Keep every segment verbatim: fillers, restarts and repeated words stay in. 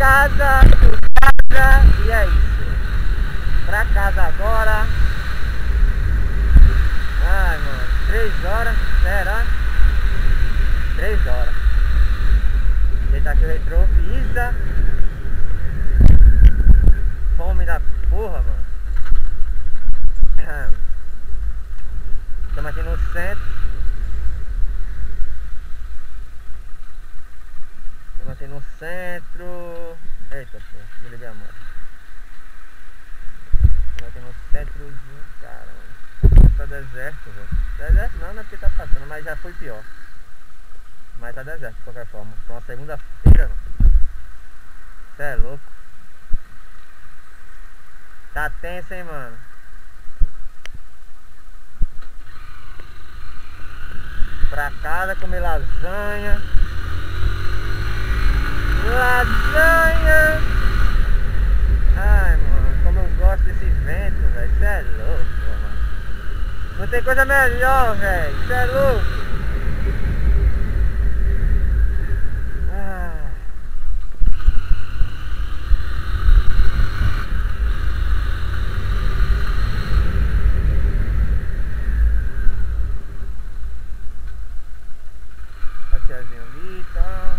casa, casa, e é isso. Pra casa agora. Ai, mano, três horas, será? Três horas. Deitar aqui o retrovisa. Fome da porra, mano. Estamos aqui no centro. Estamos aqui no centro. Eita, pô, me liguei a moto. Estamos aqui no centrozinho, caramba. Tá deserto, velho. Deserto não, não é porque tá passando, mas já foi pior. Mas tá deserto de qualquer forma. Então, uma segunda-feira, mano. Cê é louco. Tá tenso, hein, mano. Pra casa comer lasanha. Lasanha. Ai, mano, como eu gosto desse vento, velho. Cê é louco, mano. Não tem coisa melhor, velho. Cê é louco. Ah. A tiazinha ali e tal.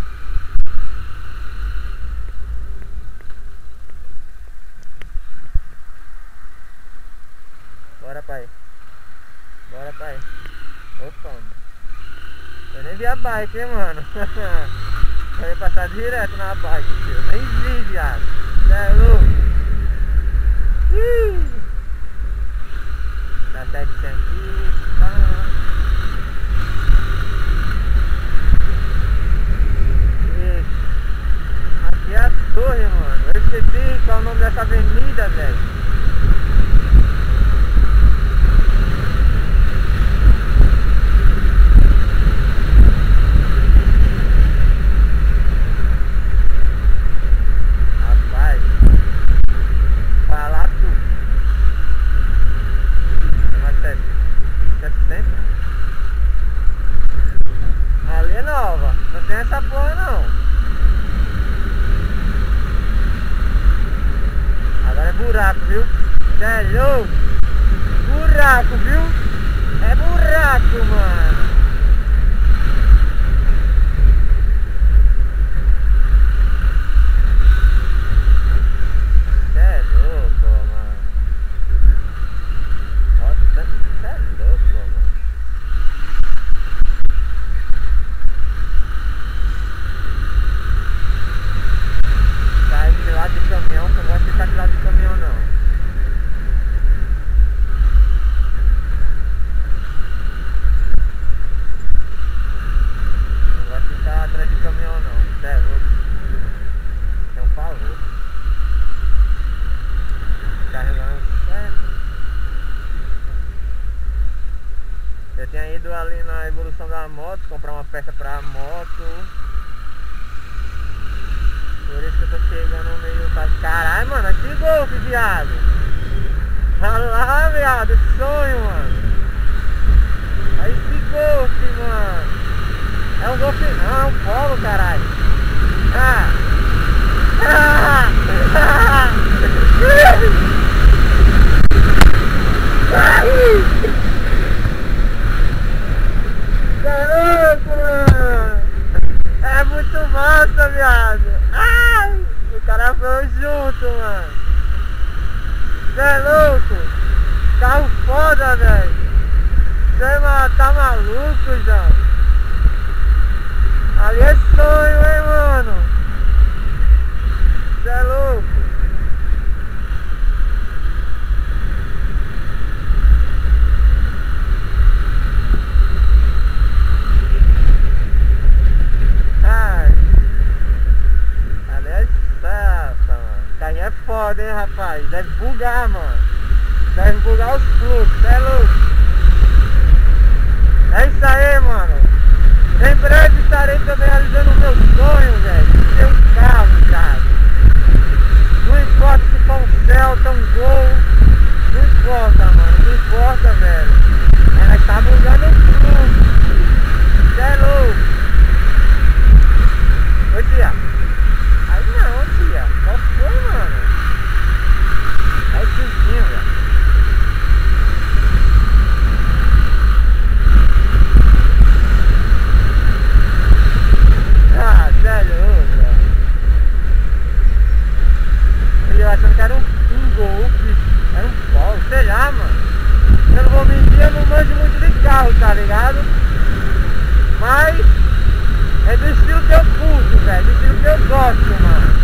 Bora, pai. Bora, pai. Opa, mano. Eu nem vi a bike, hein, mano. Eu ia passar direto na bike, tio. Nem vi, viado. Cê é louco. Ih. Tá certinho aqui. Tá. Isso. Aqui é a torre, mano. Eu esqueci qual é o nome dessa avenida, velho. Ali é nova, não tem essa porra não. Agora é buraco, viu? Cê é louco? Buraco, viu? É buraco, mano. Cê é louco, mano. Nossa, cê é louco, mano. De lado de caminhão, que eu gosto de ficar de lado de caminhão não. Não gosto de ficar atrás de caminhão não, cê é louco. Tem um pavor. Carregando certo. Eu tinha ido ali na evolução da moto, comprar uma peça pra moto. Por isso que eu tô chegando meio... Caralho, mano, esse Golf, viado. Olha lá, viado, sonho, mano. Olha esse Golf, mano. É um Golf não, é um Polo, caralho. Ah. Ah. Ah. Garoto, mano. É muito massa, viado. Ai, o cara foi junto, mano. Cê é louco? Carro foda, velho. Cê tá maluco, já. Ali é sonho, hein, mano. Cê é louco? É foda, hein, rapaz? Deve bugar, mano. Deve bugar os fluxos, é louco. É isso aí, mano. Em breve estarei também realizando o meu sonho, velho. De ter um carro, cara. Não importa se for um Celta, um Gol. Não importa, mano. Não importa, velho. Ela tá bugando o fluxo. Cê é louco. Ô, tia. Aí não, tia. tá ligado? Mas é do estilo que eu curto, velho, do estilo que eu gosto, mano.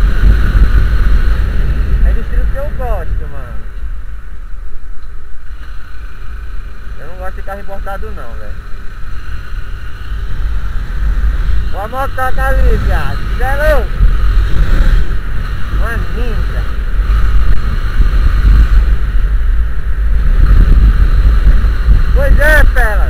É do estilo que eu gosto, mano. Eu não gosto de carro importado não, velho. Ó a motoca ali, viado. Cê é louco? Uma ninja. Pois é, Pelas.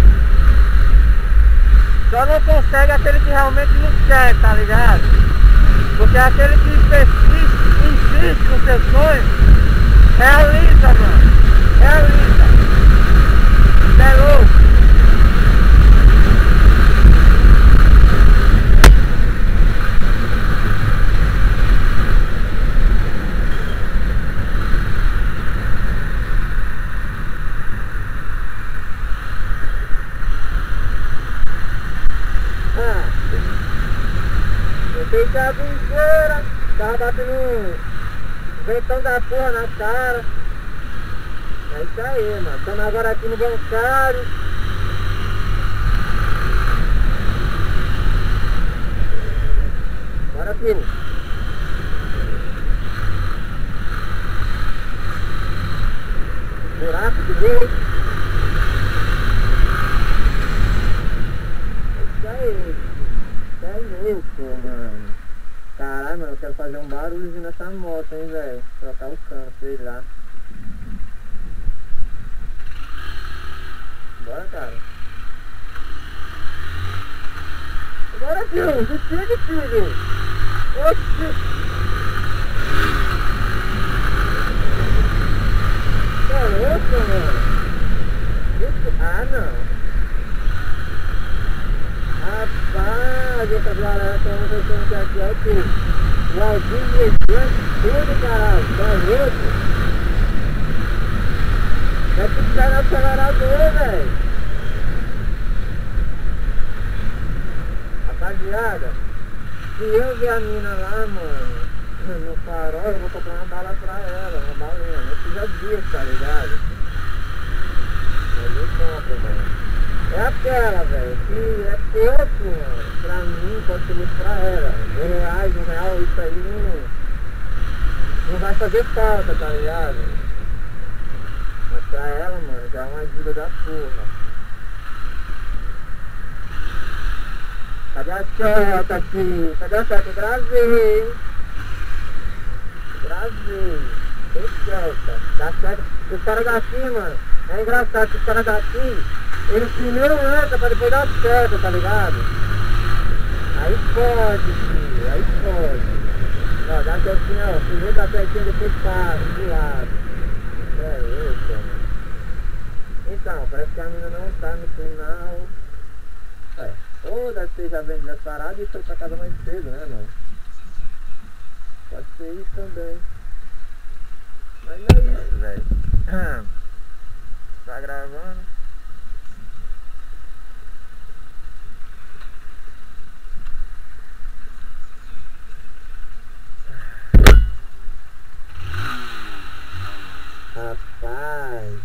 Só não consegue aquele que realmente não quer, tá ligado? Porque aquele que persiste, insiste no seu sonho, realiza, mano. Realiza. Cê é louco? Fiquei a inteira, tava batendo um ventão da porra na cara. É isso aí, mano. Estamos agora aqui no bancário. Bora, filho. Buraco de luz. É isso aí. É louco, mano. Caralho, mano, eu quero fazer um barulho nessa moto, hein, velho. Trocar o cano, sei lá. Bora, cara. Bora, filho. Desliga, filho. Oxi. Tá louco, mano? Isso? Ah, não. Rapaz, essa galera que eu não sei como que aqui é que o Aldinho mexendo tudo, caralho, tá louco? Vai piscar no acelerador, velho. Rapaziada, se eu ver a mina lá, mano, no farol, eu vou comprar uma bala pra ela, uma balinha. Eu precisa disso, tá ligado? Mas eu compro, mano. É aquela, velho, que é pouco, mano. Pra mim, pode ser muito pra ela. Dois reais, um real, isso aí não, não vai fazer falta, tá ligado? Mas pra ela, mano, já é uma ajuda da porra. Cadê a chota aqui? Cadê a chota? Gravei, hein? Gravei. Tem chota. Dá certo. Os caras daqui, mano, é engraçado que os caras daqui, eles primeiro entram pra depois dar certo, tá ligado? Aí pode, filho, aí pode. Ó, dá certinho, ó. Primeiro dá certinho, depois passa, do lado. É isso, mano. Então, parece que a mina não tá no final. É, ou deve ter já vendido as paradas e foi pra casa mais cedo, né, mano? Pode ser isso também. Mas é isso, velho. Tá gravando. Rapaz.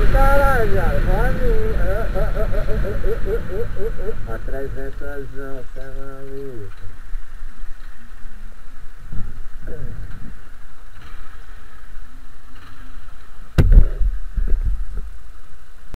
Caralho, vai a trezentos,